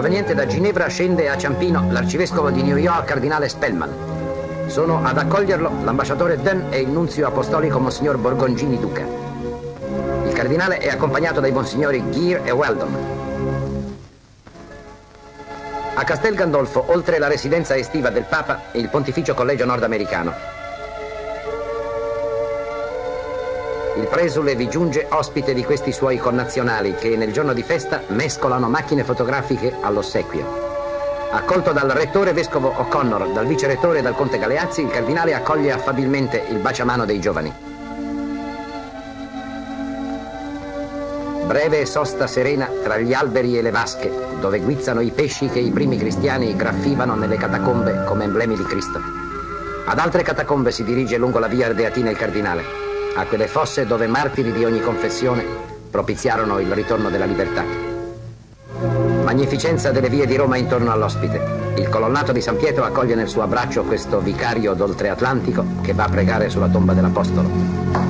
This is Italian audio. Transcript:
Proveniente da Ginevra scende a Ciampino l'arcivescovo di New York, cardinale Spellman. Sono ad accoglierlo l'ambasciatore Dunn e il nunzio apostolico Monsignor Borgongini Duca. Il cardinale è accompagnato dai monsignori Gere e Weldon. A Castel Gandolfo, oltre la residenza estiva del Papa, il Pontificio Collegio Nordamericano. Il presule vi giunge ospite di questi suoi connazionali che nel giorno di festa mescolano macchine fotografiche all'ossequio. Accolto dal rettore vescovo O'Connor, dal vicerettore e dal conte Galeazzi, il cardinale accoglie affabilmente il baciamano dei giovani. Breve sosta serena tra gli alberi e le vasche, dove guizzano i pesci che i primi cristiani graffivano nelle catacombe come emblemi di Cristo. Ad altre catacombe si dirige lungo la via Ardeatina il cardinale, a quelle fosse dove martiri di ogni confessione propiziarono il ritorno della libertà. Magnificenza delle vie di Roma intorno all'ospite. Il colonnato di San Pietro accoglie nel suo abbraccio questo vicario d'oltre Atlantico che va a pregare sulla tomba dell'Apostolo.